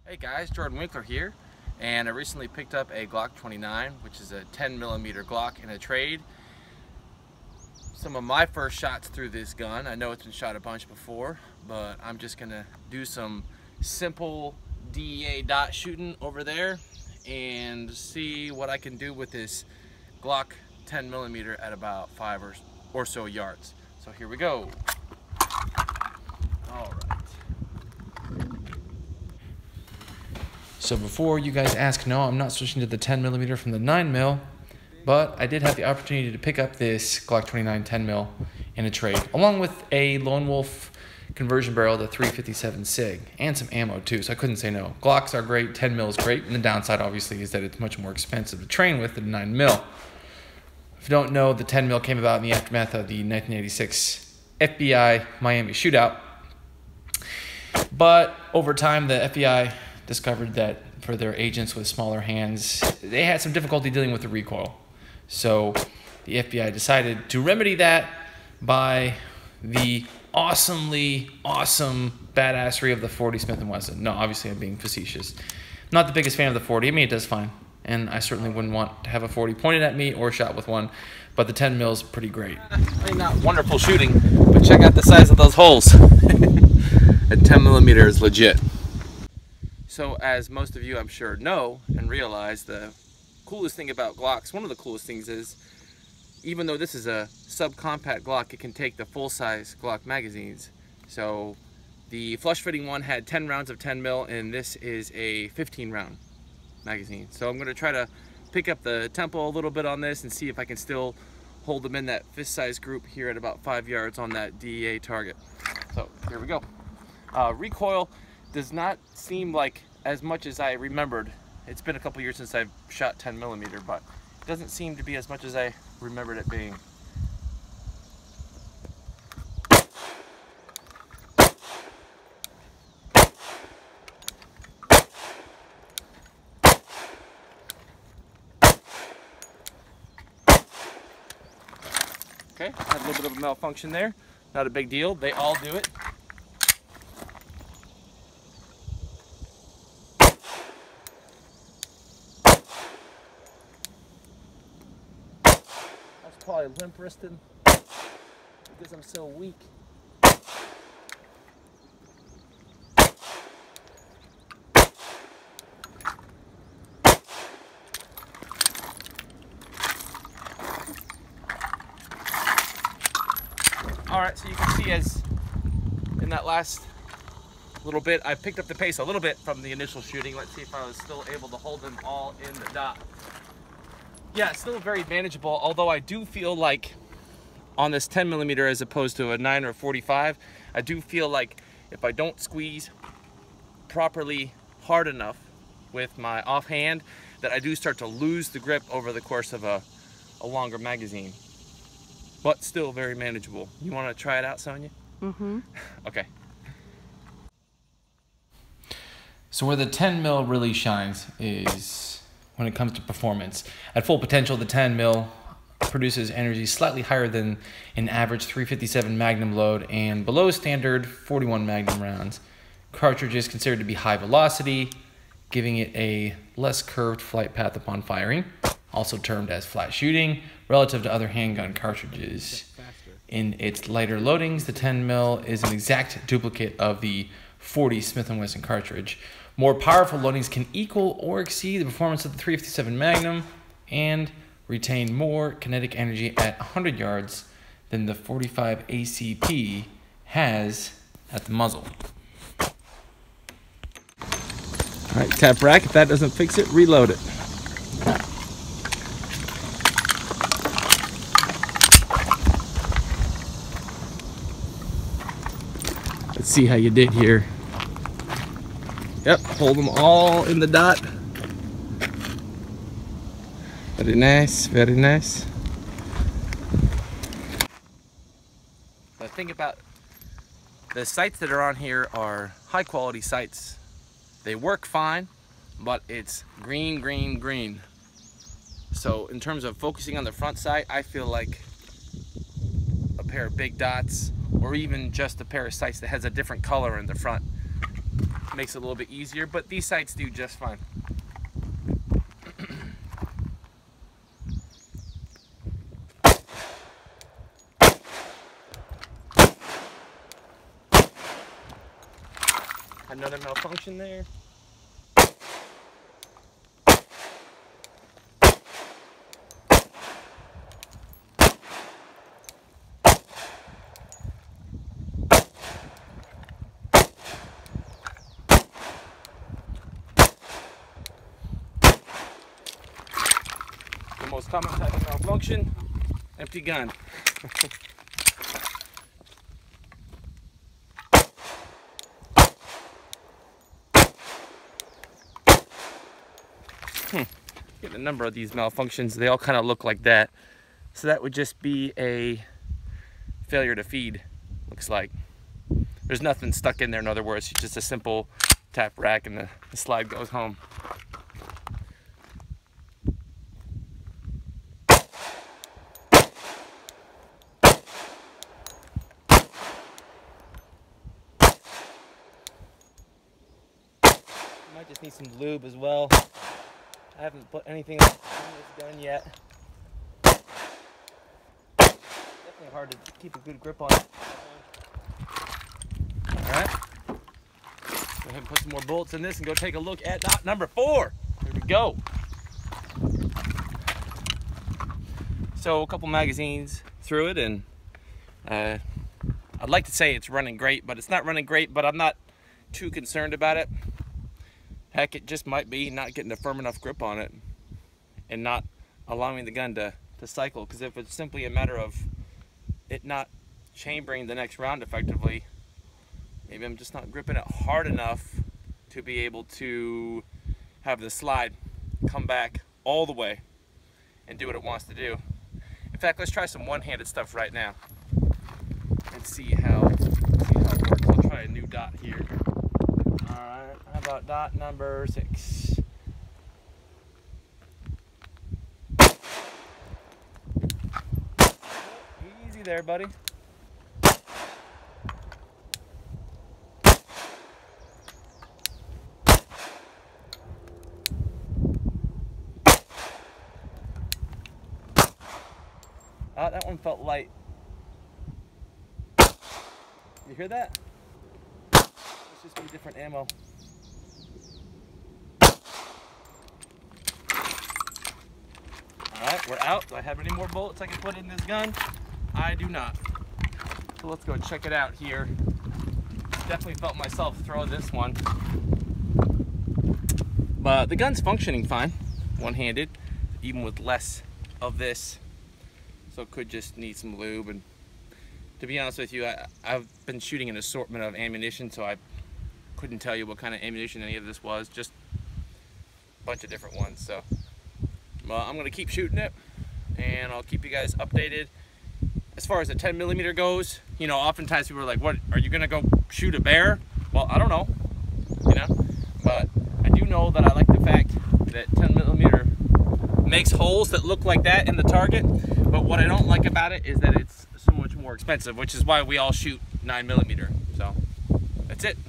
Hey guys, Jordan Winkler here, and I recently picked up a Glock 29, which is a 10mm Glock in a trade. Some of my first shots through this gun. I know it's been shot a bunch before, but I'm just gonna do some simple DEA dot shooting over there and see what I can do with this Glock 10mm at about 5 or so yards. So here we go. All right. So before you guys ask, no, I'm not switching to the 10mm from the 9mm, but I did have the opportunity to pick up this Glock 29 10mm in a trade, along with a Lone Wolf conversion barrel, the 357 SIG, and some ammo too, so I couldn't say no. Glocks are great, 10mm is great, and the downside obviously is that it's much more expensive to train with than 9mm. If you don't know, the 10mm came about in the aftermath of the 1986 FBI Miami shootout, but over time the FBI discovered that for their agents with smaller hands, they had some difficulty dealing with the recoil. So the FBI decided to remedy that by the awesomely awesome badassery of the 40 Smith & Wesson. No, obviously I'm being facetious. Not the biggest fan of the 40. I mean, it does fine, and I certainly wouldn't want to have a 40 pointed at me or shot with one, but the 10mm is pretty great. I mean, not wonderful shooting, but check out the size of those holes. A 10mm is legit. So as most of you I'm sure know and realize, the coolest thing about Glocks, one of the coolest things is, even though this is a subcompact Glock, it can take the full-size Glock magazines. So the flush-fitting one had 10 rounds of 10mm, and this is a 15-round magazine. So I'm going to try to pick up the tempo a little bit on this and see if I can still hold them in that fist-size group here at about 5 yards on that DEA target. So here we go. Recoil does not seem like as much as I remembered. It's been a couple years since I've shot 10mm, but it doesn't seem to be as much as I remembered it being. Okay, had a little bit of a malfunction there. Not a big deal, they all do it. Probably limp wristed because I'm so weak. Alright, so you can see, as in that last little bit, I picked up the pace a little bit from the initial shooting. Let's see if I was still able to hold them all in the dot. Yeah, it's still very manageable, although I do feel like on this 10mm as opposed to a 9 or 45, I do feel like if I don't squeeze properly hard enough with my offhand, that I do start to lose the grip over the course of a longer magazine. But still very manageable. You want to try it out, Sonia? Mm-hmm. Okay. So where the 10mm really shines is when it comes to performance. At full potential, the 10mm produces energy slightly higher than an average 357 Magnum load and below standard 41 Magnum rounds. Cartridge is considered to be high velocity, giving it a less curved flight path upon firing, also termed as flat shooting, relative to other handgun cartridges. In its lighter loadings, the 10mm is an exact duplicate of the 40 Smith & Wesson cartridge. More powerful loadings can equal or exceed the performance of the 357 Magnum and retain more kinetic energy at 100 yards than the 45 ACP has at the muzzle. Alright, tap rack. If that doesn't fix it, reload it. Let's see how you did here. Yep, hold them all in the dot. Very nice, very nice. The thing about the sights that are on here are high quality sights. They work fine, but it's green, green, green. So in terms of focusing on the front sight, I feel like a pair of big dots, or even just a pair of sights that has a different color in the front, makes it a little bit easier, but these sights do just fine. Another malfunction there. The most common type of malfunction, empty gun. Get a number of these malfunctions. They all kind of look like that. So that would just be a failure to feed, looks like. There's nothing stuck in there, in other words. It's just a simple tap rack and the slide goes home. Might just need some lube as well. I haven't put anything on this gun yet. Definitely hard to keep a good grip on it. Alright. Go ahead and put some more bolts in this and go take a look at dot number 4. Here we go. So a couple magazines through it, and I'd like to say it's running great, but it's not running great, but I'm not too concerned about it. Heck, it just might be not getting a firm enough grip on it and not allowing the gun to cycle. Because if it's simply a matter of it not chambering the next round effectively, maybe I'm just not gripping it hard enough to be able to have the slide come back all the way and do what it wants to do. In fact, let's try some one-handed stuff right now and see how it works. I'll try a new dot here. Alright, how about dot number 6? Easy there, buddy. That one felt light. You hear that? It's just be different ammo. Alright, we're out. Do I have any more bullets I can put in this gun? I do not. So let's go check it out here. Definitely felt myself throw this one. But the gun's functioning fine, one-handed, even with less of this. So it could just need some lube. And to be honest with you, I've been shooting an assortment of ammunition, so I couldn't tell you what kind of ammunition any of this was. Just a bunch of different ones. So well, I'm gonna keep shooting it, and I'll keep you guys updated. As far as the 10mm goes, you know, oftentimes people are like, "What? Are you gonna go shoot a bear?" Well, I don't know, you know, but I do know that I like the fact that 10mm makes holes that look like that in the target. But what I don't like about it is that it's so much more expensive, which is why we all shoot 9mm. So that's it.